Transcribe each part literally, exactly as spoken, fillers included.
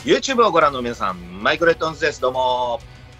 YouTube をご覧の皆さん、マイクロヘッドホンズです。どうも。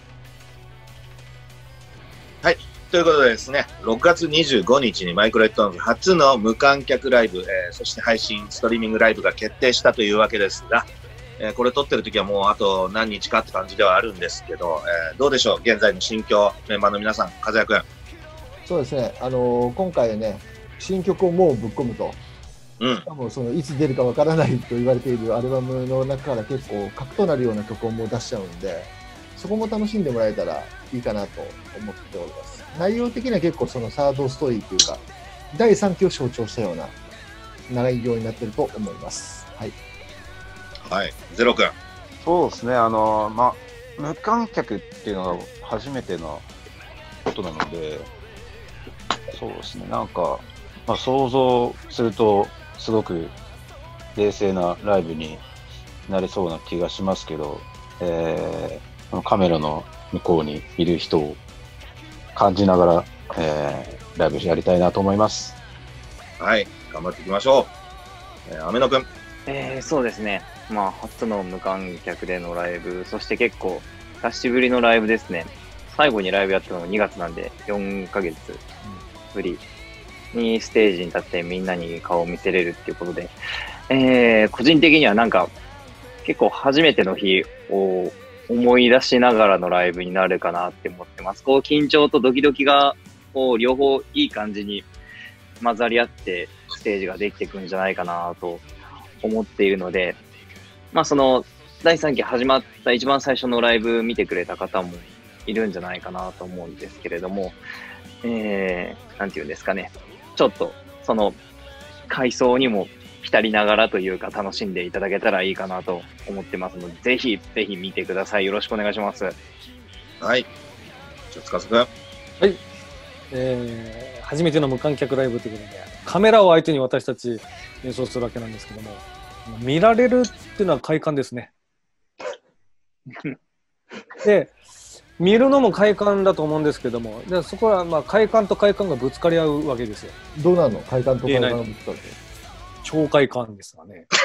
はい。ということでですね、ろくがつにじゅうごにちにマイクロヘッドホンズ初の無観客ライブ、えー、そして配信、ストリーミングライブが決定したというわけですが、えー、これ撮ってる時はもうあと何日かって感じではあるんですけど、えー、どうでしょう現在の心境、メンバーの皆さん、和也くん。 そうですね、あのー、今回ね、新曲をもうぶっ込むと。うん、しかもそのいつ出るかわからないと言われているアルバムの中から結構核となるような曲をもう出しちゃうんで、そこも楽しんでもらえたらいいかなと思っております。内容的には結構そのサードストーリーというかだいさんきを象徴したような内容になっていると思います。はい。 はい。ゼロ君。 そうですね。あのまあ無観客っていうのが初めてのことなので、そうですね。なんかまあ想像すると。すごく冷静なライブになれそうな気がしますけど、えー、カメラの向こうにいる人を感じながら、えー、ライブやりたいなと思います。 はい、頑張っていきましょう。えー、雨野くん。 えー、そうですね。まあ、初の無観客でのライブ、そして結構、久しぶりのライブですね。最後にライブやったのがにがつなんで、よんかげつぶり。にステージに立ってみんなに顔を見せれるっていうことで、えー、個人的にはなんか結構初めての日を思い出しながらのライブになるかなって思ってます。こう緊張とドキドキがこう両方いい感じに混ざり合ってステージができていくんじゃないかなと思っているので、まあそのだいさんき始まった一番最初のライブ見てくれた方もいるんじゃないかなと思うんですけれども、えー、なんていうんですかね。ちょっとその回想にも浸りながらというか楽しんでいただけたらいいかなと思ってますので、ぜひぜひ見てください。よろしくお願いします。 はい。じゃあ司くん。 はい。えー、初めての無観客ライブということで、カメラを相手に私たち演奏するわけなんですけども、見られるっていうのは快感ですね。で。見るのも快感だと思うんですけども、でそこはまあ快感と快感がぶつかり合うわけですよ。 どうなの？快感と快感がぶつかる。 超快感ですがね。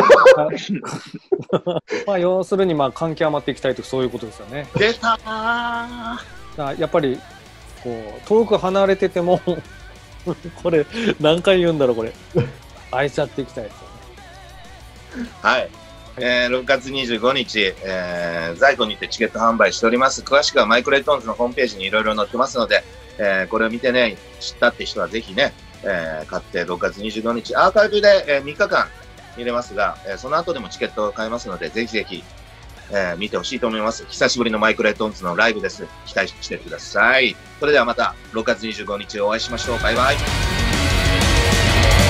まあ要するにまあ関係余っていきたいとそういうことですよね。 出たー。 やっぱりこう遠く離れててもこれ何回言うんだろうこれ愛しちゃっていきたいですよね。 はい。えー、ろくがつにじゅうごにち、えー、在庫にてチケット販売しております。詳しくはマイクロヘッドホンズのホームページにいろいろ載ってますので、えー、これを見てね、知ったって人はぜひね、えー、買ってろくがつにじゅうごにち、アーカイブで、えー、みっかかん見れますが、えー、その後でもチケットを買えますので、ぜひぜひ、えー、見てほしいと思います。久しぶりのマイクロヘッドホンズのライブです。期待してください。それではまたろくがつにじゅうごにちお会いしましょう。バイバイ。